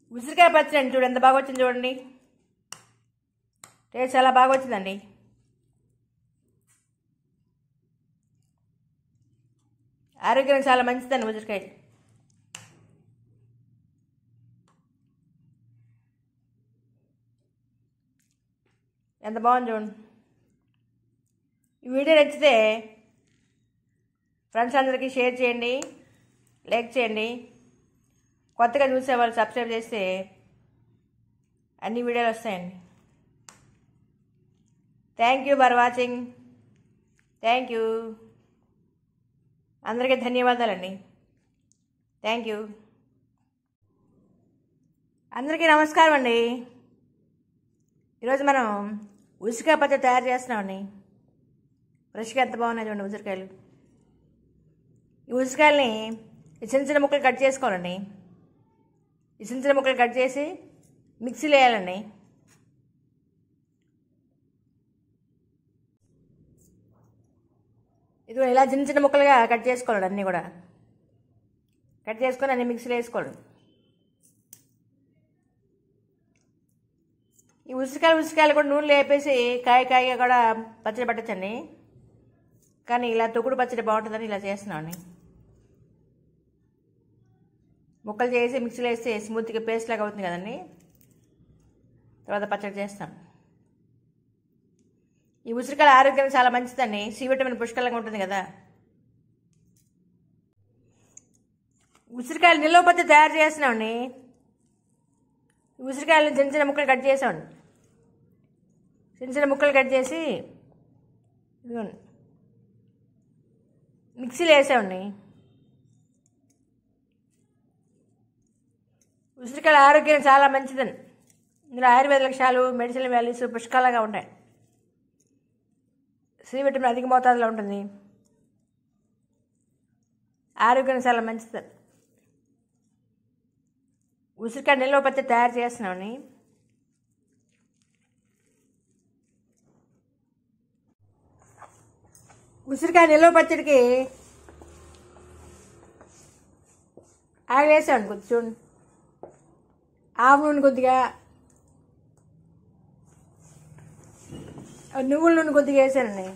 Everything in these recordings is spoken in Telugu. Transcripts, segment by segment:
ఉసిరికాయ పచ్చడి అండి చూడండి ఎంత బాగా వచ్చింది చూడండి. టేస్ట్ చాలా బాగా వచ్చిందండి. ఆరోగ్యానికి చాలా మంచిదండి ఉసిరికాయ. ఎంత బాగుంది చూడండి. ఈ వీడియో నచ్చితే ఫ్రెండ్స్ అందరికీ షేర్ చేయండి, లైక్ చేయండి. కొత్తగా చూసేవాళ్ళు సబ్స్క్రైబ్ చేస్తే అన్ని వీడియోలు వస్తాయండి. Thank you for watching. Thank you. అందరికీ ధన్యవాదాలండి. Thank you. అందరికీ నమస్కారం అండి. ఈరోజు మనం ఉసిరికాయ పచ్చడి తయారు చేస్తున్నామండి. ఫ్రెష్గా ఎంత బాగున్నాయి చూడండి ఉసిరికాయలు. ఈ ఉసిరికాయలని చిన్న చిన్న ముక్కలు కట్ చేసుకోవాలండి. ఈ చిన్న చిన్న ముక్కలు కట్ చేసి మిక్సీలో వేయాలండి. ఇది ఇలా చిన్న చిన్న ముక్కలుగా కట్ చేసుకోవాలండి. అన్నీ కూడా కట్ చేసుకొని అన్నీ మిక్సీలో వేసుకోవాలి. ఈ ఉసిరికాయలు కూడా నూనెలో వేపేసి కాయగా కూడా పచ్చడి పట్టచ్చండి. కానీ ఇలా తొక్కుడు పచ్చడి బాగుంటుందని ఇలా చేస్తున్నామండి. ముక్కలు చేసి మిక్సీలో వేస్తే స్మూత్గా పేస్ట్ లాగా అవుతుంది కదండి. తర్వాత పచ్చడి చేస్తాం. ఈ ఉసిరికాయల ఆరోగ్యానికి చాలా మంచిదండి. సి విటమిన్ పుష్కలంగా ఉంటుంది కదా. ఉసిరికాయలు నిల్వ పచ్చడి తయారు చేస్తున్నామండి. ఉసిరికాయలను చిన్న చిన్న ముక్కలు కట్ చేసామండి. చిన్న చిన్న ముక్కలు కట్ చేసి మిక్సీలో వేసామండి. ఉసిరికాయల ఆరోగ్యం చాలా మంచిదండి. ఇందులో ఆయుర్వేద లక్షణాలు, మెడిసిన్ వాల్యూస్ పుష్కలంగా ఉంటాయి. సి విటమిన్ అధిక మోతాదులో ఉంటుంది. ఆరోగ్యం చాలా మంచిదండి. ఉసిరికాయ నిల్వ పచ్చడి తయారు చేస్తున్నామని. ఉసిరికాయ నిల్వ పచ్చడికి ఆయిల్ వేసామండి. కొద్ది చూడండి, ఆవు నూనె కొద్దిగా, నువ్వుల నూనె కొద్దిగా వేసానండి.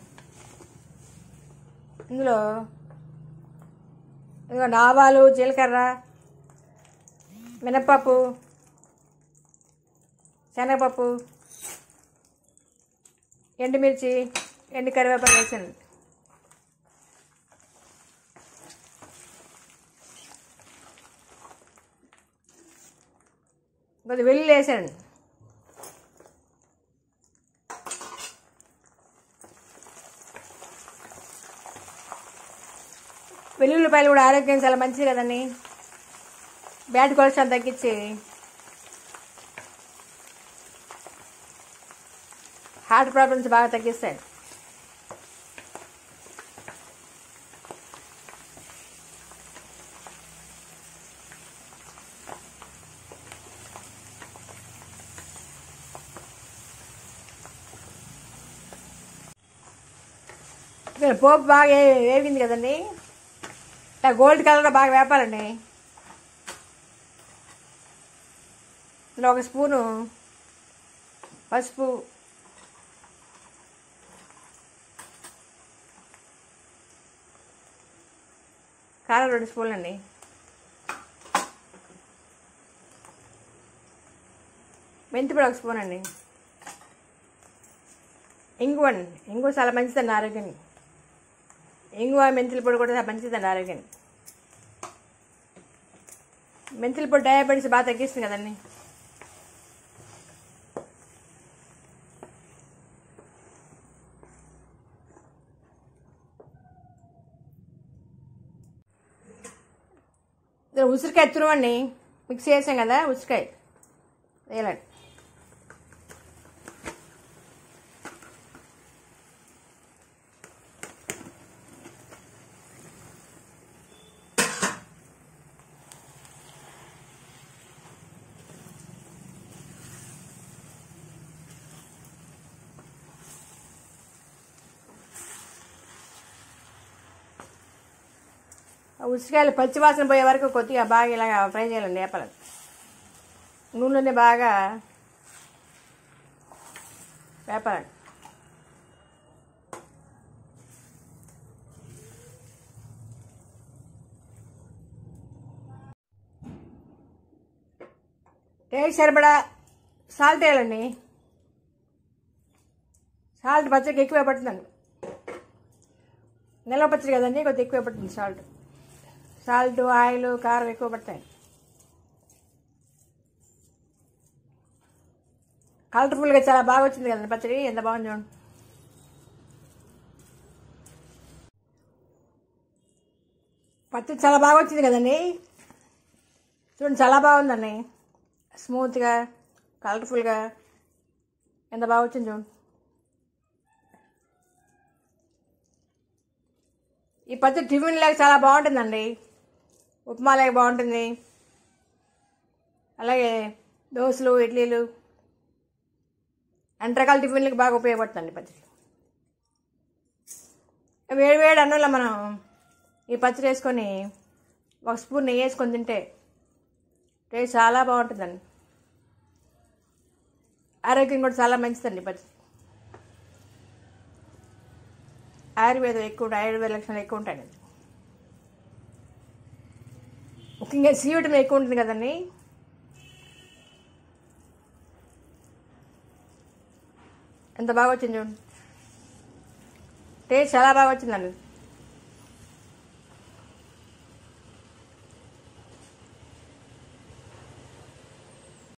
ఇందులో ఇదిగోండి ఆవాలు, జీలకర్ర, మినపప్పు, శనగపప్పు, ఎండుమిర్చి, ఎండు కరివేపాకు వేసాను. కొద్దిగా వెల్లుల్లి వేసాను. వెల్లుల్లిపాయలు కూడా ఆరోగ్యం చాలా మంచిది కదండి. బ్యాడ్ కొలెస్ట్రాల్ తగ్గించి హార్ట్ ప్రాబ్లమ్స్ బాగా తగ్గిస్తాయి. పోపు బాగా వేగింది కదండి. ఇట్లా గోల్డ్ కలర్లో బాగా వేపాలండి. ఇందులో ఒక స్పూను పసుపు, కారం 2 స్పూన్లు అండి, మెంతిపొడి 1 స్పూన్ అండి, ఇంగువ చాలా మంచిదండి ఆరోగ్యానికి. ఇంగువ మెంతుల పొడి కూడా మంచిదండి ఆరోగ్యానికి. మెంతుల పొడి డయాబెటీస్ బాగా తగ్గిస్తుంది కదండి. ఉసిరికాయ తురమండి, మిక్స్ చేసాం కదా ఉసిరికాయ వేయాలండి. ఉసిరికాయలు పచ్చివాసన పోయే వరకు కొద్దిగా బాగా ఇలా ఫ్రై చేయాలండి వేపాలి. నూనెని బాగా వేపాలి. టేస్ట్ సరిపడా సాల్ట్ వేయాలండి. సాల్ట్ పచ్చడికి ఎక్కువ పడుతుందండి. నిల్వ పచ్చడి కదండి, కొద్దిగా ఎక్కువ పడుతుంది సాల్ట్ ఆయిల్ కారం ఎక్కువ పడతాయి. కలర్ఫుల్గా చాలా బాగా వచ్చింది కదండి పచ్చడి. ఎంత బాగుంది చూడండి. పచ్చడి చాలా బాగా వచ్చింది కదండి. చూడండి, చాలా బాగుందండి. స్మూత్గా కలర్ఫుల్గా ఎంత బాగా వచ్చింది చూడండి. ఈ పచ్చడి టిఫిన్ లేక చాలా బాగుంటుందండి. ఉప్మా లేక బాగుంటుంది, అలాగే దోశలు, ఇడ్లీలు, అన్ని రకాల టిఫిన్లకు బాగా ఉపయోగపడుతుంది పచ్చడి. వేడి వేడి అన్నంలో మనం ఈ పచ్చడి వేసుకొని ఒక స్పూన్ నెయ్యి వేసుకొని తింటే టేస్ట్ చాలా బాగుంటుందండి. ఆరోగ్యం కూడా చాలా మంచిదండి పచ్చడి. ఆయుర్వేద లక్షణాలు ఎక్కువ ఉంటాయండి. ముఖ్యంగా సి విటమిన్ ఎక్కువ ఉంటుంది కదండి. ఎంత బాగా వచ్చింది చూడండి. టేస్ట్ చాలా బాగా వచ్చిందండి.